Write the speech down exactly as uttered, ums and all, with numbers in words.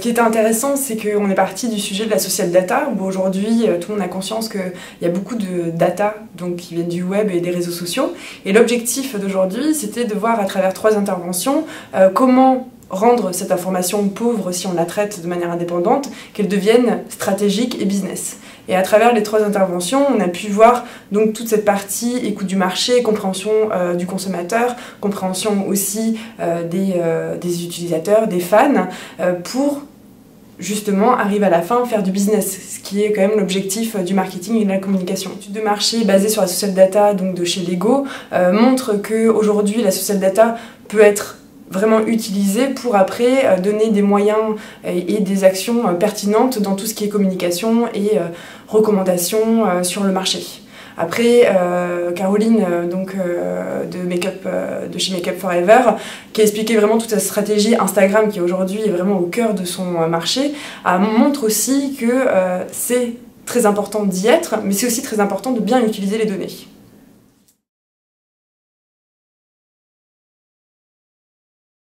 qui était intéressant, c'est qu'on est parti du sujet de la social data, où aujourd'hui tout le monde a conscience qu'il y a beaucoup de data donc, qui viennent du web et des réseaux sociaux. Et l'objectif d'aujourd'hui, c'était de voir à travers trois interventions euh, comment rendre cette information pauvre si on la traite de manière indépendante, qu'elle devienne stratégique et business. Et à travers les trois interventions, on a pu voir donc toute cette partie écoute du marché, compréhension euh, du consommateur, compréhension aussi euh, des, euh, des utilisateurs, des fans, euh, pour justement arriver à la fin faire du business, ce qui est quand même l'objectif du marketing et de la communication. L'étude de marché basée sur la social data donc de chez Lego euh, montre qu'aujourd'hui la social data peut être vraiment utilisé pour après euh, donner des moyens et, et des actions euh, pertinentes dans tout ce qui est communication et euh, recommandations euh, sur le marché. Après, euh, Caroline euh, donc, euh, de, Makeup, euh, de chez Makeup Forever, qui a expliqué vraiment toute sa stratégie Instagram, qui aujourd'hui est vraiment au cœur de son euh, marché, euh, montre aussi que euh, c'est très important d'y être, mais c'est aussi très important de bien utiliser les données.